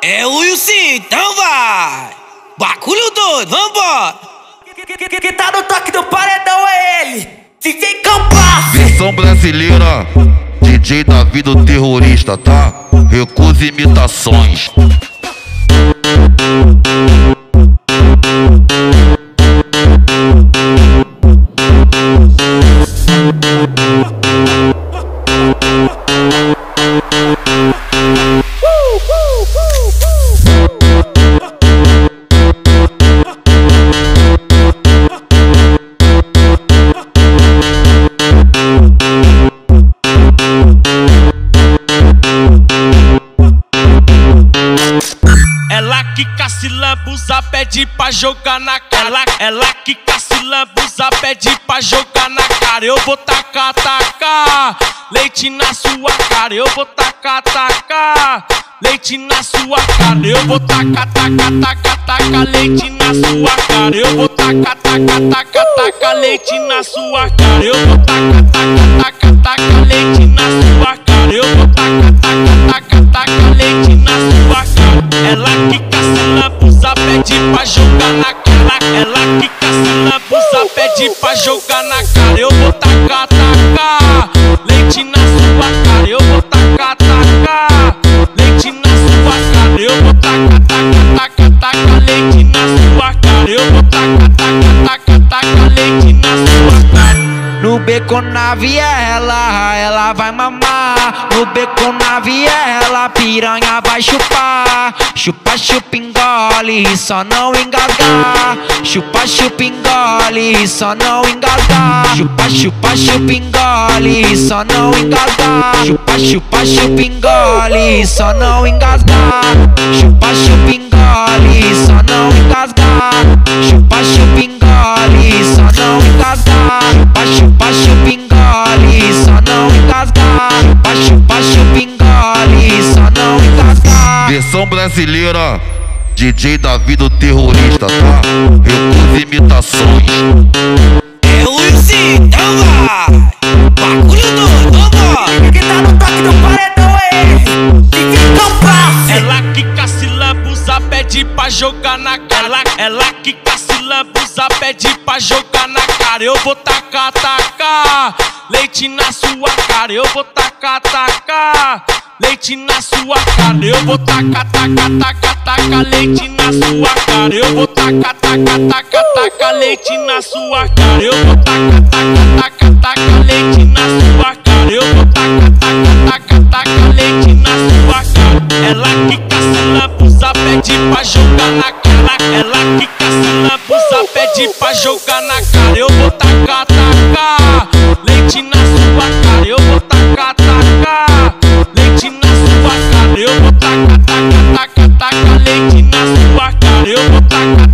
É o Wilson, então vai! Bagulho doido, vambora! Que tá no toque do paredão é ele, DJ Campas. Versão brasileira, DJ Davi do terrorista, tá? Recusa imitações. Ela quica, se lambuza, pede pra jogar na cara. Ela quica, se lambuza, pede pra jogar na cara. Eu vou tacar, tacar leite na sua cara. Eu vou tacar, tacar leite na sua cara. Eu vou tacar, tacar, tacar, tacar leite na sua cara. Eu vou tacar, tacar, tacar, tacar leite na sua cara. Eu vou tacar, tacar, tacar, tacar leite na sua cara. Eu vou tacar, tacar, tacar, tacar leite na sua cara. Ela quica, se lambuza, pede pra jogar na cara. Ela quica, se lambuza, pede pra jogar na cara. Eu vou tacar, tacar leite na sua cara. Eu vou tacar, tacar leite na sua cara. Eu vou tacar, tacar, tacar, tacar leite na sua cara. Eu vou tacar, tacar, tacar, tacar leite na sua cara. No beco na viela, ela vai mamar. No beco na viela, piranha vai chupar. Chupa, chupa, engole, só não engasgar. Chupa, chupa, engole, só não engasgar. Chupa, chupa, chupa, engole, só não engasgar. Chupa, chupa, chupa, engole, só não engasgar. Chupa, chupa, engole, só não engasgar. Chupa, chupa, engole, só não engasgar. Chupa, chupa, chupa, engole, só não engasgar. Chupa, chupa, chupa, engole, só não engasgar. Versão brasileira, DJ Davi do terrorista, tá? Recusa imitações. É o Wilson, então vai! Bagulho doido, vambora! Que tá no toque do paredão é ele, DJ Campas. Ela quica, se lambuza, pede pra jogar na cara. Ela quica, se lambuza, pede pra jogar na cara. Eu vou tacar, tacar leite na sua cara. Eu vou tacar, tacar leite na sua cara. Eu vou tacar, tacar, tacar, tacar leite na sua cara. Eu vou tacar, tacar, tacar, tacar leite na sua cara. Eu vou tacar, tacar, tacar, tacar leite na sua cara. Eu vou tacar, tacar, tacar, tacar leite na sua cara. Ela quica, se lambuza, pede pra jogar na cara. Ela quica, se lambuza, pede pra jogar na cara. Eu vou tacar, tacar leite na sua cara. Eu vou tacar, tacar leite na sua cara. Eu vou tacar, tacar, tacar, tacar leite na sua cara. Eu vou tacar,